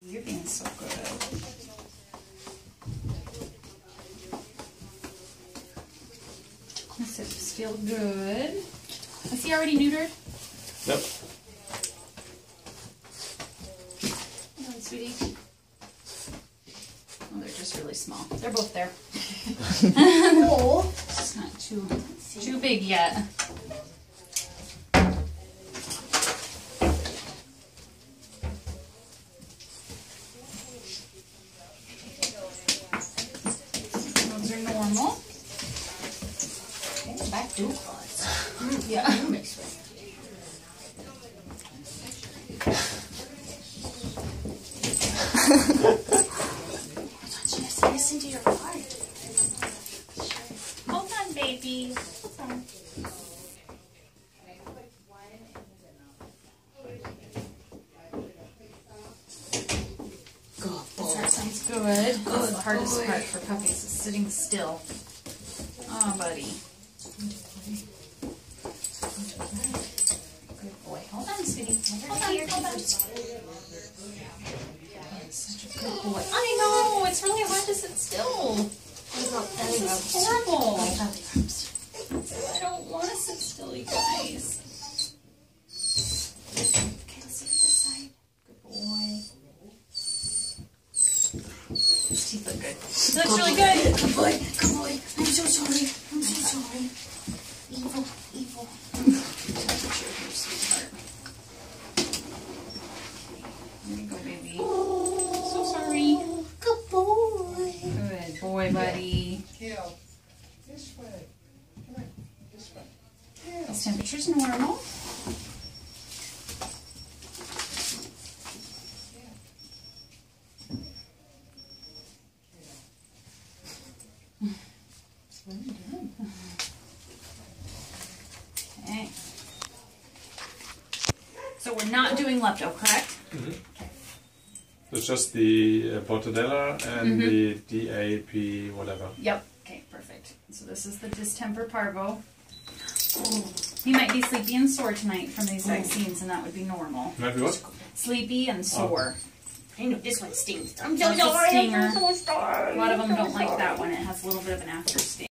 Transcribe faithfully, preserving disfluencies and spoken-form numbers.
You're being so good. This hips feel good. Is he already neutered? Yep. Hello, sweetie. Oh, they're just really small. They're both there. Oh. It's not too too big yet. Those are normal. Okay, back to claws. Yeah. Mixed with. Just listen to your heart. Hold on, baby. Hold on. Good boy. That sounds good. That's Good the hardest boy. part for puppies is sitting still. Oh, buddy. Good boy. Hold on, sweetie. Hold on, hold on. Such a good boy. I know. It's really hard to sit still. This is horrible. I don't want to sit still, you guys. Okay, let's look at this side. Good boy. His teeth look good. He looks really good. Good boy. Good boy. I'm so sorry. I'm so sorry. Evil. Evil. Here, sweetheart. There you go, baby. So sorry. Good boy. Good boy, buddy. Kale, this way. Come on, this way. Kale. His temperature's normal. Okay. So we're not doing lepto, correct? Mm-hmm. It's just the uh, Portadella and Mhm. the D A P whatever. Yep. Okay, perfect. So this is the distemper parvo. He might be sleepy and sore tonight from these vaccines, and that would be normal. Maybe what? Sleepy and sore. I know this one stings. I'm That's so a sorry. stinger. I'm so sorry. A lot of them don't like that one. It has a little bit of an after sting.